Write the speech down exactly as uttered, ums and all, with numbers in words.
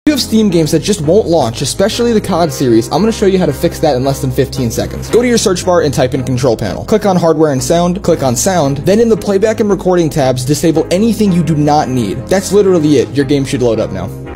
You have Steam games that just won't launch, especially the C O D series. I'm going to show you how to fix that in less than fifteen seconds. Go to your search bar and type in Control Panel. Click on Hardware and Sound, click on Sound, then in the Playback and Recording tabs, disable anything you do not need. That's literally it. Your game should load up now.